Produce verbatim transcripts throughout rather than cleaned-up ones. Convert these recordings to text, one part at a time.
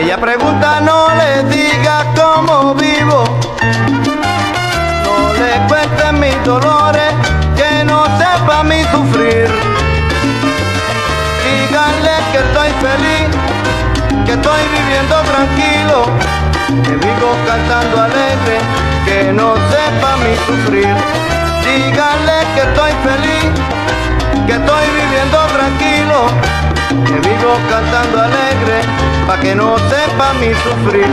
ella pregunta, no le diga cómo vivo, no le cuente mis dolores, que no sepa mi sufrir. Díganle que estoy feliz, que estoy viviendo tranquilo, que vivo cantando alegre, que no sepa mi sufrir. Díganle que estoy feliz, que estoy viviendo tranquilo, que vivo cantando alegre, pa' que no sepa mi sufrir.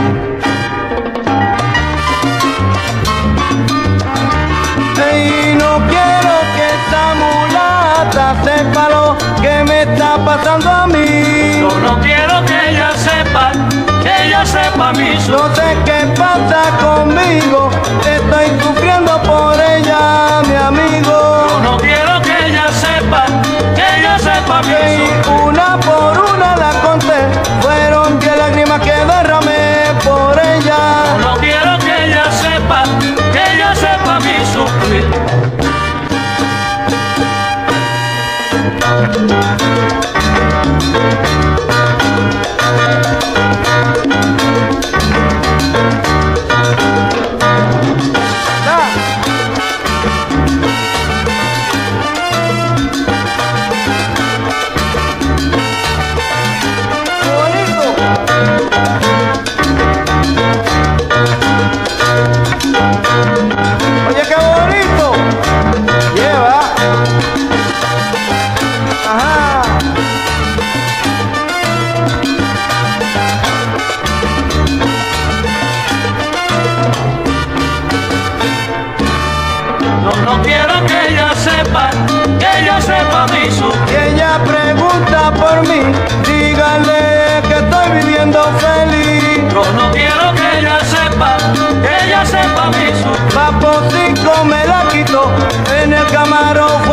Y no quiero que esa mulata sepa lo que me está pasando a mí. Yo no quiero que ella sepa, que ella sepa mi sufrir. No sé qué pasa conmigo, estoy sufriendo por ella, mi amigo. Yo no quiero que ella sepa, que ella sepa mi sufrir. Y una por una la conté, fueron diez lágrimas que derramé por ella. Yo no quiero que ella sepa, que ella sepa mi sufrir. Oye, qué bonito. Lleva. Ajá. Yo no quiero que ella sepa, que ella sepa mi sufrir. Y ella pregunta por mí, dígale que estoy viviendo feliz. Yo no quiero que ella sepa, que ella sepa mi sufrir. Papo cinco me la quito en el camarógrafo.